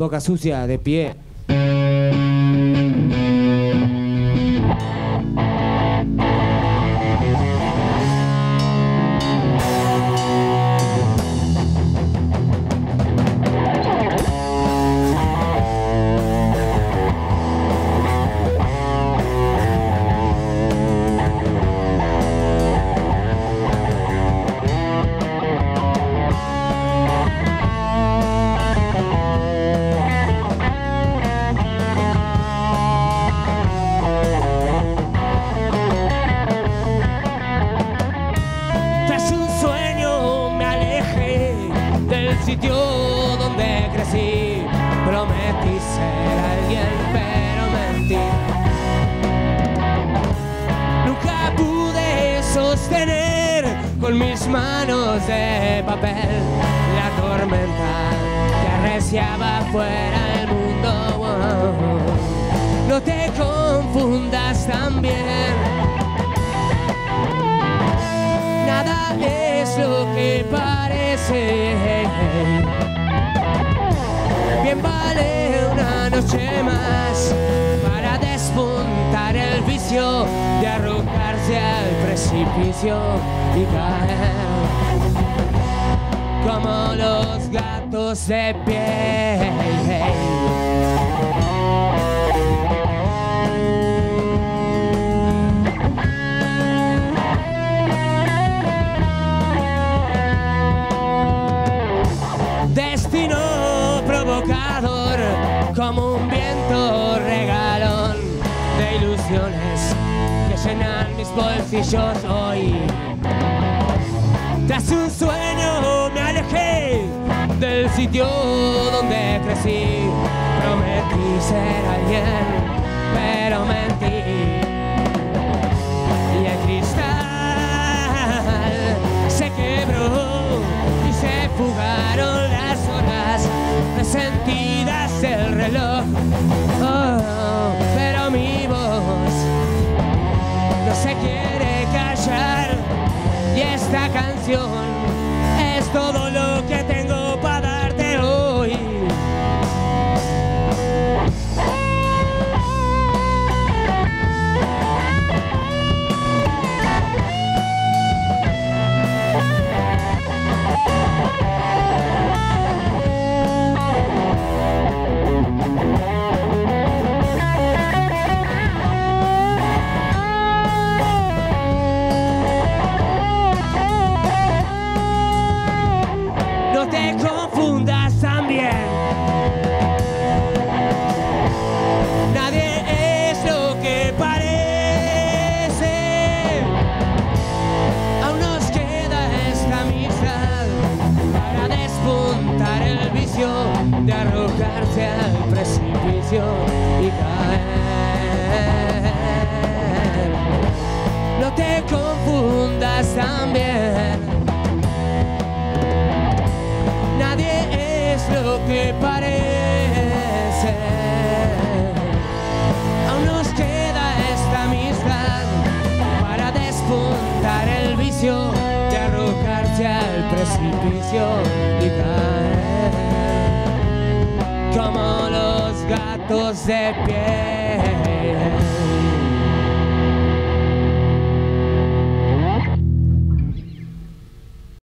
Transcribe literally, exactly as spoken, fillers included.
Boca sucia de pie. Sitio donde crecí, prometí ser alguien, pero mentí. Nunca pude sostener con mis manos de papel la tormenta que arreciaba fuera del mundo. Wow. No te confundas también, nada es lo que parece. Bien vale una noche más para despuntar el vicio de arrojarse al precipicio y caer como los gatos de pie. Destino provocador, como un viento regalón de ilusiones que llenan mis bolsillos hoy. Tras un sueño me alejé del sitio donde crecí, prometí ser alguien, pero mentí. Y el cristal se quebró y se fugaron las horas resentidas del reloj. Oh, pero mi voz no se quiere callar y esta canción es todo lo que tengo para darte hoy. No te confundas también, nadie es lo que parece. Aún nos queda esta amistad para despuntar el vicio de arrojarse al precipicio y caer. No te confundas también, nadie es lo que parece. Aún nos queda esta amistad para despuntar el vicio de arrojarse al precipicio y caer como los gatos de pie.